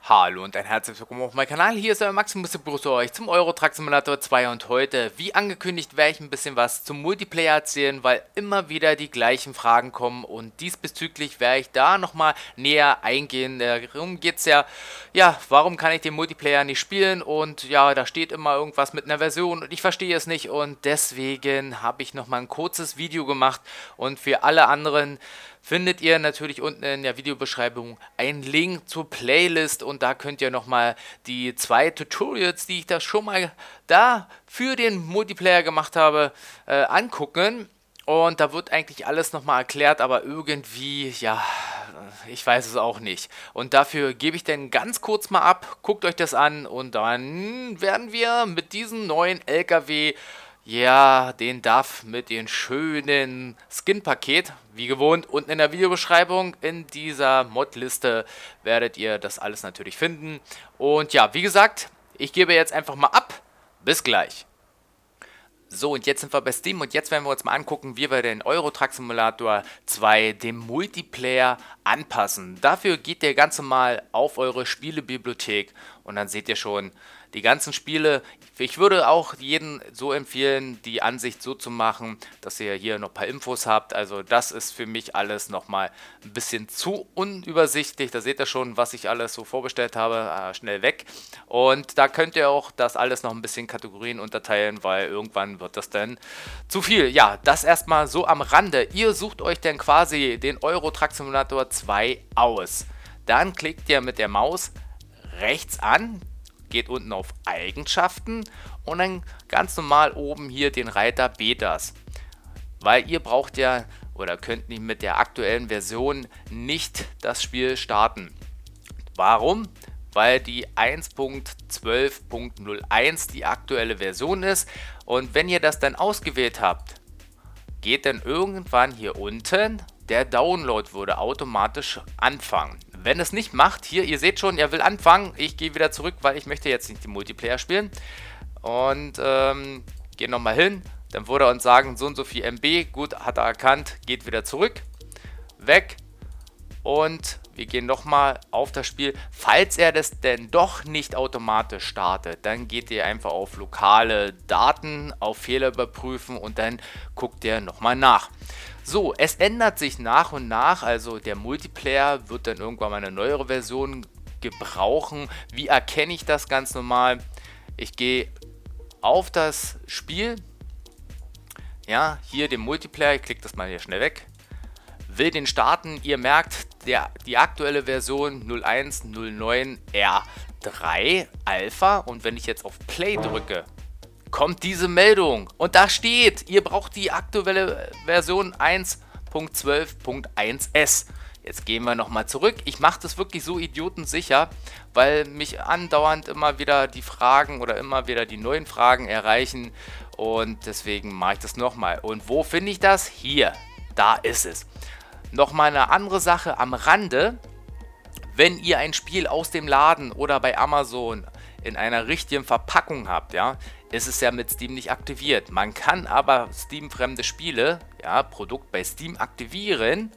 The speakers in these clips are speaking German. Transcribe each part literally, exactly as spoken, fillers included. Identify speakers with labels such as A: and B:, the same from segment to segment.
A: Hallo und ein herzliches Willkommen auf meinem Kanal. Hier ist euer Maximus, ich begrüße euch zum Euro Truck Simulator zwei und heute, wie angekündigt, werde ich ein bisschen was zum Multiplayer erzählen, weil immer wieder die gleichen Fragen kommen und diesbezüglich werde ich da nochmal näher eingehen. Darum geht es ja, ja, warum kann ich den Multiplayer nicht spielen und ja, da steht immer irgendwas mit einer Version und ich verstehe es nicht und deswegen habe ich nochmal ein kurzes Video gemacht und für alle anderen findet ihr natürlich unten in der Videobeschreibung einen Link zur Playlist und da könnt ihr nochmal die zwei Tutorials, die ich da schon mal da für den Multiplayer gemacht habe, äh, angucken. Und da wird eigentlich alles nochmal erklärt, aber irgendwie, ja, ich weiß es auch nicht. Und dafür gebe ich dann ganz kurz mal ab, guckt euch das an und dann werden wir mit diesem neuen L K W, ja, den D A F mit dem schönen Skin-Paket, wie gewohnt, unten in der Videobeschreibung in dieser Mod-Liste werdet ihr das alles natürlich finden. Und ja, wie gesagt, ich gebe jetzt einfach mal ab. Bis gleich. So, und jetzt sind wir bei Steam und jetzt werden wir uns mal angucken, wie wir den Euro Truck Simulator zwei dem Multiplayer anpassen. Dafür geht ihr ganz normal auf eure Spielebibliothek und dann seht ihr schon die ganzen Spiele. Ich würde auch jedem so empfehlen, die Ansicht so zu machen, dass ihr hier noch ein paar Infos habt. Also das ist für mich alles nochmal ein bisschen zu unübersichtlich. Da seht ihr schon, was ich alles so vorbestellt habe, äh, schnell weg. Und da könnt ihr auch das alles noch ein bisschen Kategorien unterteilen, weil irgendwann wird das dann zu viel. Ja, das erstmal so am Rande. Ihr sucht euch dann quasi den Euro Truck Simulator zwei aus. Dann klickt ihr mit der Maus rechts an, geht unten auf Eigenschaften und dann ganz normal oben hier den Reiter Betas. Weil ihr braucht ja oder könnt nicht mit der aktuellen Version nicht das Spiel starten. Warum? Weil die eins Punkt zwölf Punkt null eins die aktuelle Version ist und wenn ihr das dann ausgewählt habt, geht dann irgendwann hier unten der Download würde automatisch anfangen. Wenn es nicht macht, hier, ihr seht schon, er will anfangen. Ich gehe wieder zurück, weil ich möchte jetzt nicht die Multiplayer spielen. Und ähm, gehen nochmal hin. Dann würde er uns sagen, so und so viel M B. Gut, hat er erkannt. Geht wieder zurück. Weg. Und wir gehen nochmal auf das Spiel. Falls er das denn doch nicht automatisch startet, dann geht ihr einfach auf lokale Daten, auf Fehler überprüfen und dann guckt ihr nochmal nach. So, es ändert sich nach und nach, also der Multiplayer wird dann irgendwann mal eine neuere Version gebrauchen. Wie erkenne ich das ganz normal? Ich gehe auf das Spiel, ja, hier den Multiplayer, ich klicke das mal hier schnell weg, will den starten, ihr merkt, der, die aktuelle Version null eins null neun R drei Alpha und wenn ich jetzt auf Play drücke, kommt diese Meldung und da steht, ihr braucht die aktuelle Version eins Punkt zwölf Punkt eins S. Jetzt gehen wir nochmal zurück. Ich mache das wirklich so idiotensicher, weil mich andauernd immer wieder die Fragen oder immer wieder die neuen Fragen erreichen und deswegen mache ich das nochmal. Und wo finde ich das? Hier, da ist es. Nochmal eine andere Sache am Rande. Wenn ihr ein Spiel aus dem Laden oder bei Amazon in einer richtigen Verpackung habt, ja, ist es ja mit Steam nicht aktiviert. Man kann aber Steam-fremde Spiele, ja, Produkt bei Steam aktivieren,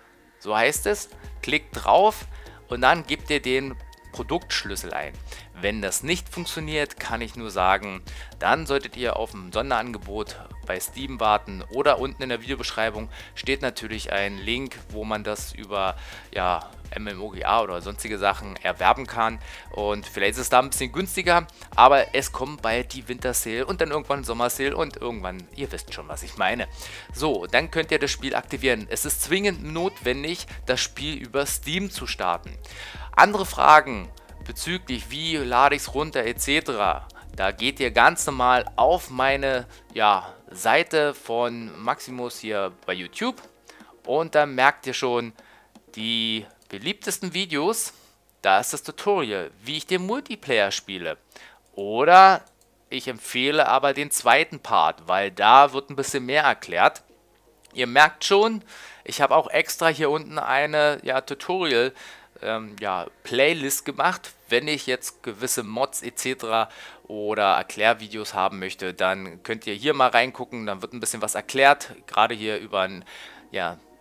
A: so heißt es, klickt drauf und dann gebt ihr den Produktschlüssel ein. Wenn das nicht funktioniert, kann ich nur sagen, dann solltet ihr auf ein Sonderangebot bei Steam warten oder unten in der Videobeschreibung steht natürlich ein Link, wo man das über ja, MMOGA oder sonstige Sachen erwerben kann und vielleicht ist es da ein bisschen günstiger, aber es kommt bald die Winter Sale und dann irgendwann Sommer Sale und irgendwann, ihr wisst schon, was ich meine. So, dann könnt ihr das Spiel aktivieren. Es ist zwingend notwendig, das Spiel über Steam zu starten. Andere Fragen bezüglich wie lade ich es runter et cetera. Da geht ihr ganz normal auf meine ja, Seite von Maximus hier bei YouTube und dann merkt ihr schon die beliebtesten Videos. Da ist das Tutorial, wie ich den Multiplayer spiele. Oder ich empfehle aber den zweiten Part, weil da wird ein bisschen mehr erklärt. Ihr merkt schon, ich habe auch extra hier unten eine ja, Tutorial Ähm, ja, Playlist gemacht. Wenn ich jetzt gewisse Mods et cetera oder Erklärvideos haben möchte, dann könnt ihr hier mal reingucken, dann wird ein bisschen was erklärt, gerade hier über ein ja,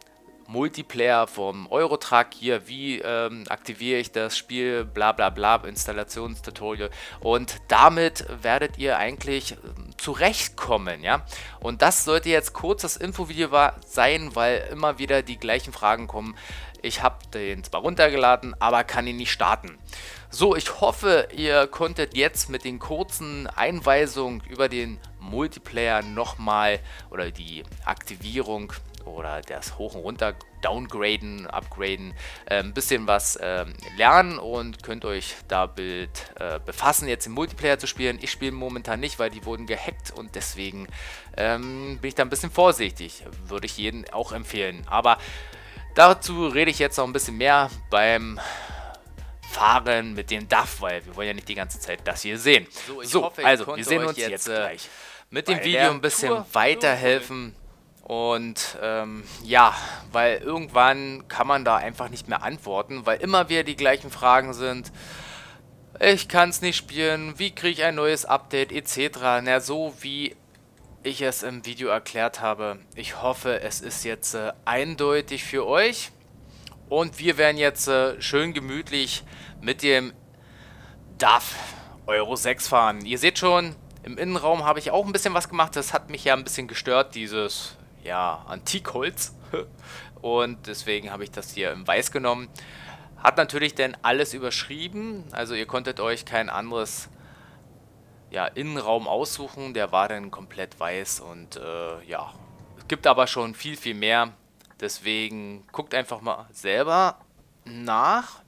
A: Multiplayer vom Eurotruck hier, wie ähm, aktiviere ich das Spiel, bla bla bla, Installationstutorial, und damit werdet ihr eigentlich ähm, zurechtkommen, ja, und das sollte jetzt kurz das Infovideo sein, weil immer wieder die gleichen Fragen kommen. Ich habe den zwar runtergeladen, aber kann ihn nicht starten. So, ich hoffe, ihr konntet jetzt mit den kurzen Einweisungen über den Multiplayer nochmal oder die Aktivierung oder das Hoch- und Runter, Downgraden, Upgraden, äh, ein bisschen was äh, lernen und könnt euch da Bild äh, befassen, jetzt im Multiplayer zu spielen. Ich spiele momentan nicht, weil die wurden gehackt und deswegen ähm, bin ich da ein bisschen vorsichtig. Würde ich jedem auch empfehlen. Aber dazu rede ich jetzt noch ein bisschen mehr beim Fahren mit dem D A F, weil wir wollen ja nicht die ganze Zeit das hier sehen. So, ich so hoffe, ich also wir sehen uns jetzt, jetzt gleich mit dem Video ein bisschen weiterhelfen. Und ähm, ja, weil irgendwann kann man da einfach nicht mehr antworten, weil immer wieder die gleichen Fragen sind. Ich kann es nicht spielen, wie kriege ich ein neues Update et cetera. Na, so wie ich es im Video erklärt habe. Ich hoffe, es ist jetzt äh, eindeutig für euch. Und wir werden jetzt äh, schön gemütlich mit dem D A F Euro sechs fahren. Ihr seht schon, im Innenraum habe ich auch ein bisschen was gemacht. Das hat mich ja ein bisschen gestört, dieses... ja, Antikholz. Und deswegen habe ich das hier in Weiß genommen. Hat natürlich dann alles überschrieben. Also ihr konntet euch kein anderes ja, Innenraum aussuchen. Der war dann komplett weiß. Und äh, ja, es gibt aber schon viel, viel mehr. Deswegen guckt einfach mal selber nach.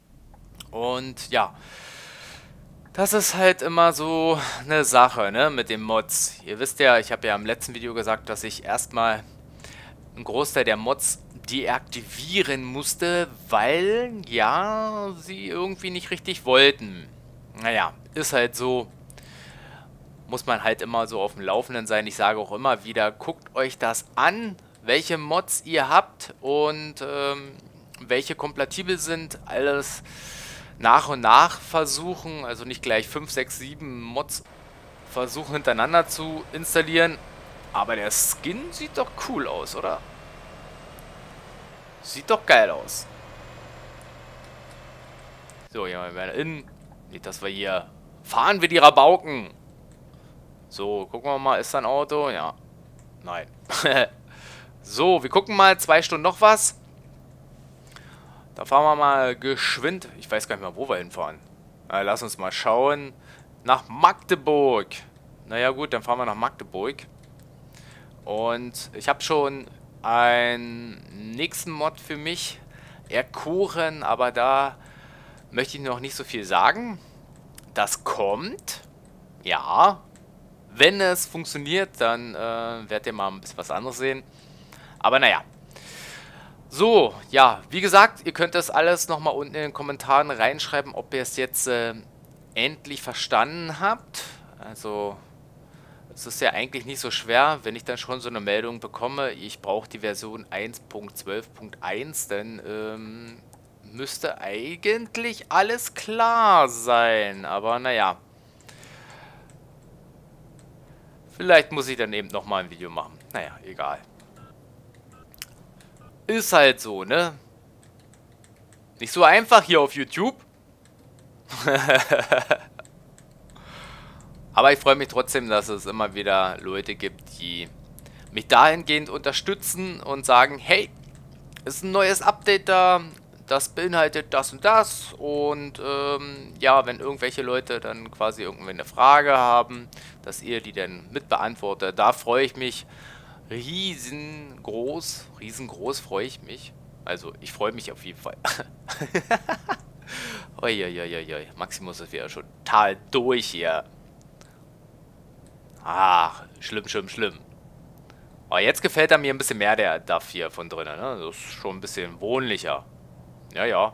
A: Und ja, das ist halt immer so eine Sache, ne, mit den Mods. Ihr wisst ja, ich habe ja im letzten Video gesagt, dass ich erstmal einen Großteil der Mods deaktivieren musste, weil, ja, sie irgendwie nicht richtig wollten. Naja, ist halt so. Muss man halt immer so auf dem Laufenden sein. Ich sage auch immer wieder, guckt euch das an, welche Mods ihr habt und ähm, welche kompatibel sind. Alles nach und nach versuchen, also nicht gleich fünf, sechs, sieben Mods versuchen hintereinander zu installieren. Aber der Skin sieht doch cool aus, oder? Sieht doch geil aus. So, hier mal wieder in. Nicht, dass wir hier... Fahren wir die Rabauken! So, gucken wir mal, ist da ein Auto? Ja. Nein. So, wir gucken mal, zwei Stunden noch was. Da fahren wir mal geschwind. Ich weiß gar nicht mehr, wo wir hinfahren. Na, lass uns mal schauen. Nach Magdeburg. Naja gut, dann fahren wir nach Magdeburg. Und ich habe schon einen nächsten Mod für mich erkoren, aber da möchte ich noch nicht so viel sagen. Das kommt. Ja. Wenn es funktioniert, dann äh, werdet ihr mal ein bisschen was anderes sehen. Aber naja. So, ja, wie gesagt, ihr könnt das alles nochmal unten in den Kommentaren reinschreiben, ob ihr es jetzt äh, endlich verstanden habt. Also, es ist ja eigentlich nicht so schwer, wenn ich dann schon so eine Meldung bekomme, ich brauche die Version eins Punkt zwölf Punkt eins, dann ähm, müsste eigentlich alles klar sein. Aber naja. Vielleicht muss ich dann eben nochmal ein Video machen. Naja, egal. Ist halt so, ne? Nicht so einfach hier auf YouTube. Aber ich freue mich trotzdem, dass es immer wieder Leute gibt, die mich dahingehend unterstützen und sagen, hey, ist ein neues Update da, das beinhaltet das und das. Und ähm, ja, wenn irgendwelche Leute dann quasi irgendwie eine Frage haben, dass ihr die dann mit beantwortet, da freue ich mich riesengroß, riesengroß freue ich mich. Also, ich freue mich auf jeden Fall. Uiuiuiui, Maximus ist wieder schon total durch hier. Ach, schlimm, schlimm, schlimm. Aber jetzt gefällt er mir ein bisschen mehr, der D A F hier von drinnen, ne? Das ist schon ein bisschen wohnlicher. Ja, ja.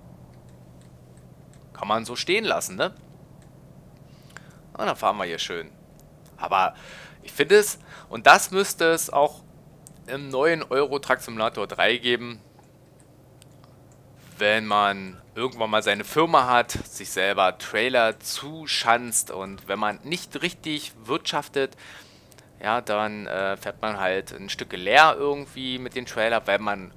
A: Kann man so stehen lassen, ne? Und dann fahren wir hier schön. Aber ich finde es, und das müsste es auch im neuen Euro Truck Simulator drei geben, wenn man irgendwann mal seine Firma hat, sich selber Trailer zuschanzt und wenn man nicht richtig wirtschaftet, ja, dann äh, fährt man halt ein Stück leer irgendwie mit den Trailer, weil man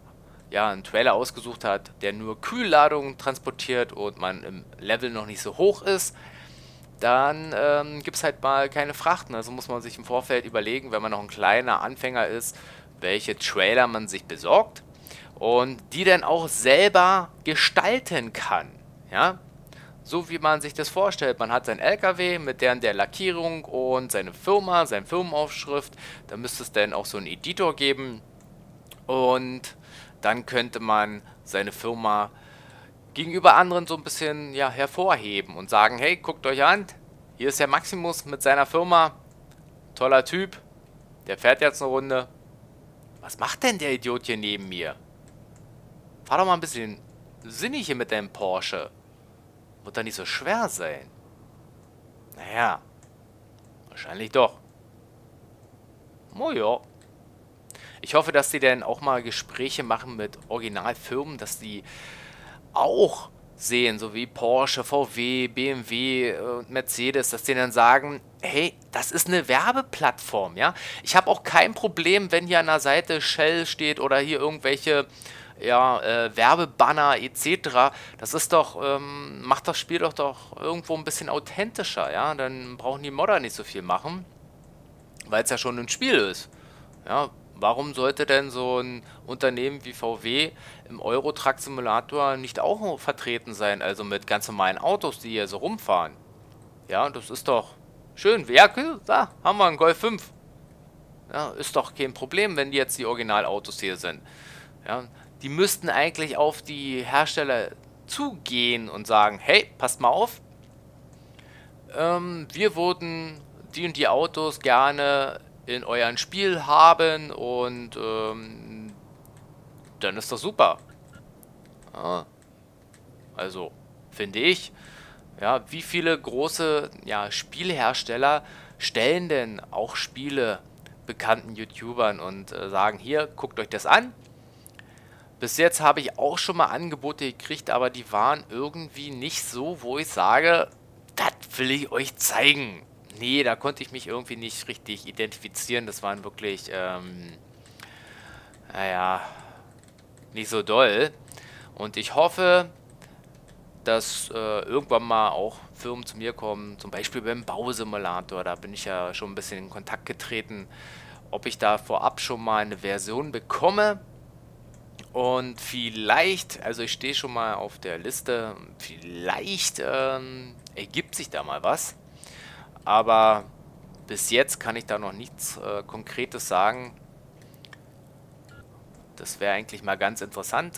A: ja, einen Trailer ausgesucht hat, der nur Kühlladungen transportiert und man im Level noch nicht so hoch ist, dann ähm, gibt es halt mal keine Frachten. Also muss man sich im Vorfeld überlegen, wenn man noch ein kleiner Anfänger ist, welche Trailer man sich besorgt und die dann auch selber gestalten kann. Ja, so wie man sich das vorstellt. Man hat sein L K W mit deren der Lackierung und seine Firma, seine Firmenaufschrift. Da müsste es dann auch so einen Editor geben und dann könnte man seine Firma gegenüber anderen so ein bisschen ja, hervorheben und sagen, hey, guckt euch an, hier ist der Maximus mit seiner Firma, toller Typ, der fährt jetzt eine Runde. Was macht denn der Idiot hier neben mir? Fahr doch mal ein bisschen sinnig hier mit deinem Porsche. Wird doch nicht so schwer sein. Naja, wahrscheinlich doch. Oh ja. Ich hoffe, dass die dann auch mal Gespräche machen mit Originalfirmen, dass die auch sehen, so wie Porsche, V W, B M W und Mercedes, dass die dann sagen, hey, das ist eine Werbeplattform, ja. Ich habe auch kein Problem, wenn hier an der Seite Shell steht oder hier irgendwelche ja, äh, Werbebanner et cetera. Das ist doch, ähm, macht das Spiel doch doch irgendwo ein bisschen authentischer, ja. Dann brauchen die Modder nicht so viel machen, weil es ja schon ein Spiel ist, ja. Warum sollte denn so ein Unternehmen wie V W im Euro Truck Simulator nicht auch vertreten sein? Also mit ganz normalen Autos, die hier so rumfahren. Ja, das ist doch schön. Ja, da haben wir einen Golf fünf. Ja, ist doch kein Problem, wenn die jetzt die Originalautos hier sind. Ja, die müssten eigentlich auf die Hersteller zugehen und sagen, hey, passt mal auf. Ähm, wir würden die und die Autos gerne in euren Spiel haben und ähm, dann ist das super. Ja, also, finde ich, ja, wie viele große ja, Spielehersteller stellen denn auch Spiele bekannten YouTubern und äh, sagen, hier, guckt euch das an. Bis jetzt habe ich auch schon mal Angebote gekriegt, aber die waren irgendwie nicht so, wo ich sage, das will ich euch zeigen. Nee, da konnte ich mich irgendwie nicht richtig identifizieren. Das waren wirklich, ähm, naja, nicht so doll. Und ich hoffe, dass äh, irgendwann mal auch Firmen zu mir kommen, zum Beispiel beim Bausimulator. Da bin ich ja schon ein bisschen in Kontakt getreten, ob ich da vorab schon mal eine Version bekomme. Und vielleicht, also ich stehe schon mal auf der Liste, vielleicht ähm, ergibt sich da mal was. Aber bis jetzt kann ich da noch nichts äh, Konkretes sagen. Das wäre eigentlich mal ganz interessant.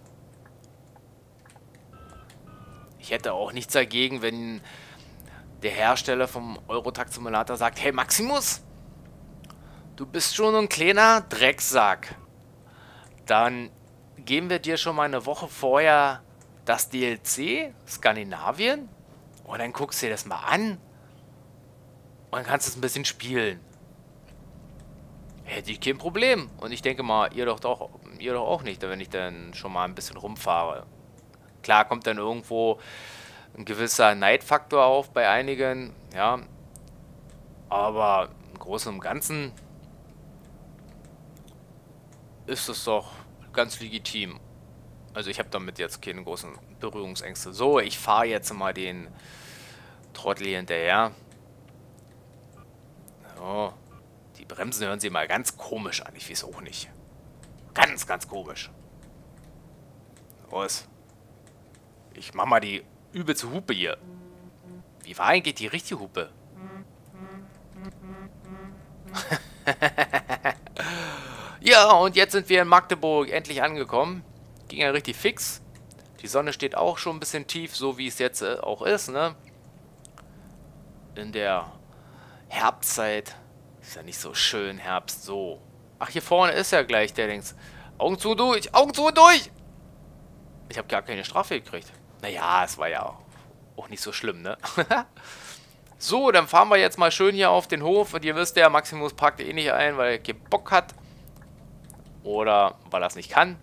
A: Ich hätte auch nichts dagegen, wenn der Hersteller vom Euro Truck Simulator sagt, hey Maximus, du bist schon ein kleiner Drecksack. Dann geben wir dir schon mal eine Woche vorher das D L C, Skandinavien, und dann guckst du dir das mal an. Und dann kannst du es ein bisschen spielen. Hätte ich kein Problem. Und ich denke mal, ihr doch, doch, ihr doch auch nicht, wenn ich dann schon mal ein bisschen rumfahre. Klar kommt dann irgendwo ein gewisser Neidfaktor auf bei einigen, ja. Aber im Großen und Ganzen ist es doch ganz legitim. Also ich habe damit jetzt keine großen Berührungsängste. So, ich fahre jetzt mal den Trottel hier hinterher. So, die Bremsen hören sich mal ganz komisch an. Ich weiß auch nicht. Ganz, ganz komisch. Los. Ich mach mal die übelste Hupe hier. Wie war eigentlich die richtige Hupe? Ja, und jetzt sind wir in Magdeburg endlich angekommen. Ging ja richtig fix. Die Sonne steht auch schon ein bisschen tief, so wie es jetzt äh, auch ist, ne? In der Herbstzeit. Ist ja nicht so schön, Herbst, so. Ach, hier vorne ist ja gleich der Dings. Augen zu und durch, Augen zu und durch! Ich habe gar keine Strafe gekriegt. Naja, es war ja auch nicht so schlimm, ne? So, dann fahren wir jetzt mal schön hier auf den Hof. Und ihr wisst ja, Maximus parkt eh nicht ein, weil er keinen Bock hat. Oder weil er es nicht kann.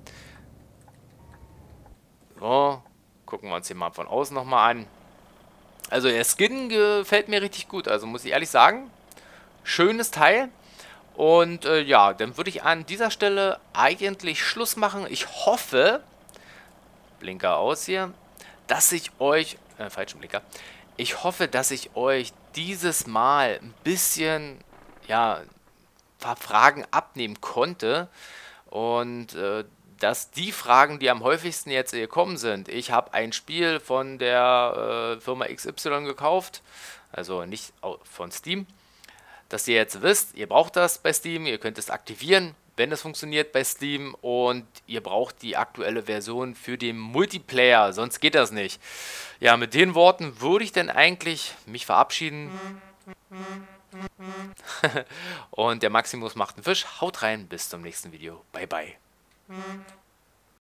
A: So, gucken wir uns hier mal von außen nochmal an. Also der Skin gefällt mir richtig gut. Also muss ich ehrlich sagen, schönes Teil. Und äh, ja, dann würde ich an dieser Stelle eigentlich Schluss machen. Ich hoffe, Blinker aus hier, dass ich euch, äh, falschen Blinker, ich hoffe, dass ich euch dieses Mal ein bisschen, ja, ein paar Fragen abnehmen konnte und äh, dass die Fragen, die am häufigsten jetzt gekommen sind, ich habe ein Spiel von der äh, Firma X Y gekauft, also nicht von Steam, dass ihr jetzt wisst, ihr braucht das bei Steam, ihr könnt es aktivieren, wenn es funktioniert bei Steam und ihr braucht die aktuelle Version für den Multiplayer, sonst geht das nicht. Ja, mit den Worten würde ich dann eigentlich mich verabschieden. Und der Maximus macht einen Fisch. Haut rein, bis zum nächsten Video. Bye, bye.